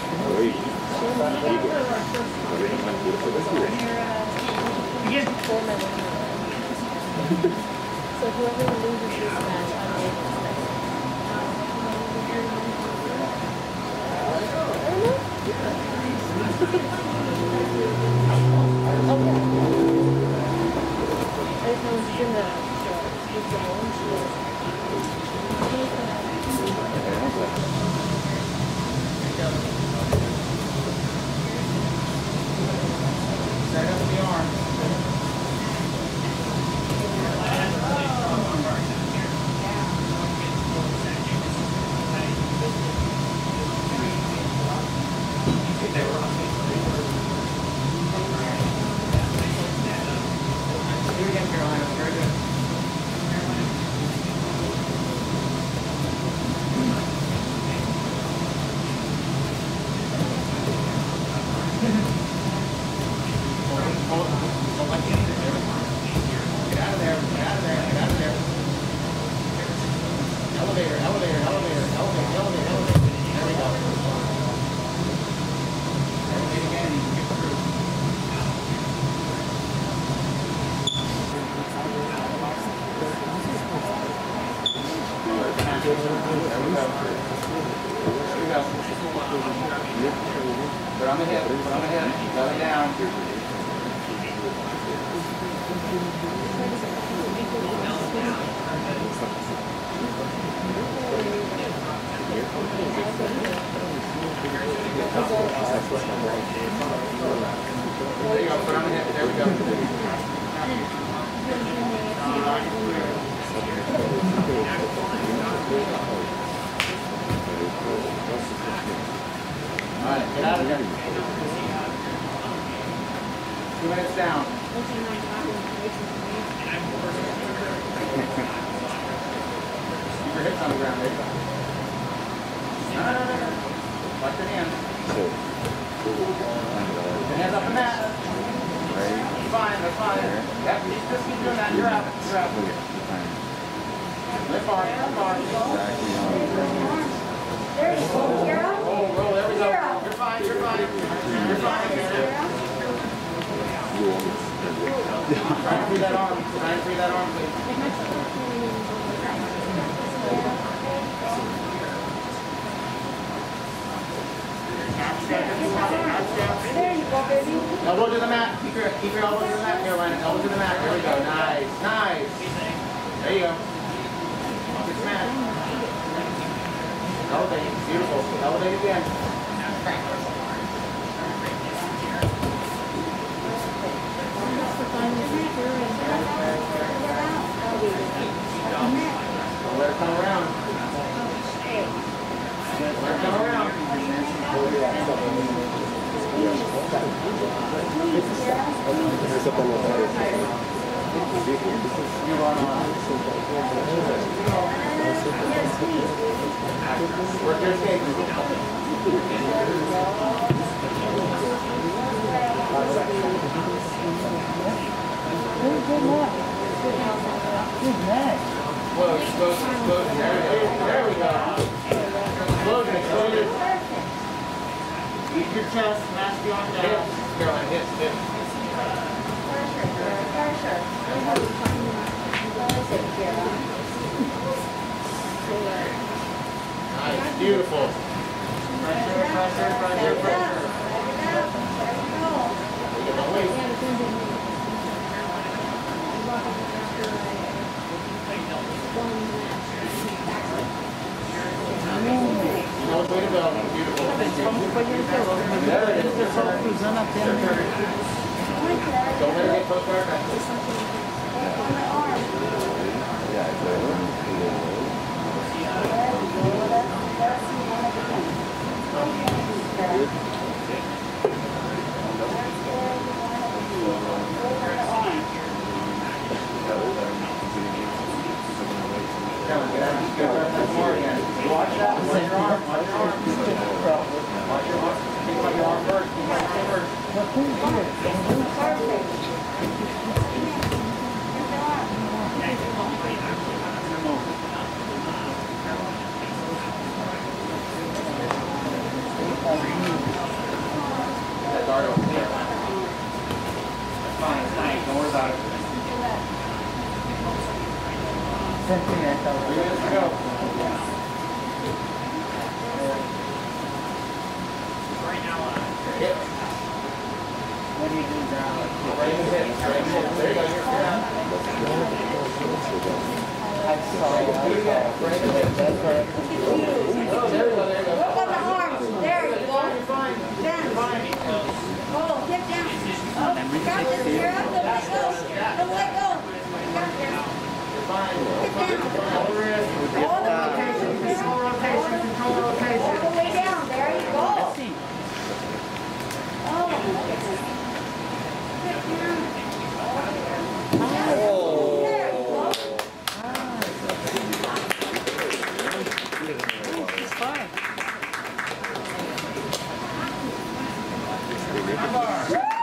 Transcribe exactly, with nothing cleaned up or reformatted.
So whoever loses this match, I'm able to stay. Okay. I just know it's in the with the orange. Set up the arm. Put on the hip, put on the hip, belly down. There you go, put on the hip, there we go. All right, get out of there. Two minutes down. Keep your hips on the ground, there you go. No, no, no, no. Watch your hands. Put your hands up the mat. That's fine, that's fine. Yep, you just keep doing that. You're out. You're out. Lift arm, lift arm. There you go, Kara. Roll, roll, there we go. You're fine, you're fine. You're fine. Try and free that arm. Try and free that arm, please. There you go, baby. Elbow to the mat. Keep your, keep your elbow to the mat, Carolina. Elbow to the mat. There we go. Nice, nice. There you go. Off this mat. Elevate. Beautiful. Elevate again. Let it come around. Let it come around. You run on. Work your escape. Close, close, close. There, there we go. Explosion, explosion. Keep your chest, mask the arm down. Caroline, hips, hips. Nice, beautiful. Pressure, pressure, pressure, pressure. Don't wait. No way to go. Beautiful. There it is. Don't let it get close to our back. Watch that. Watch your arm. Watch your arm. Watch your arm. Think about your arm first. Think about your arm first. bar.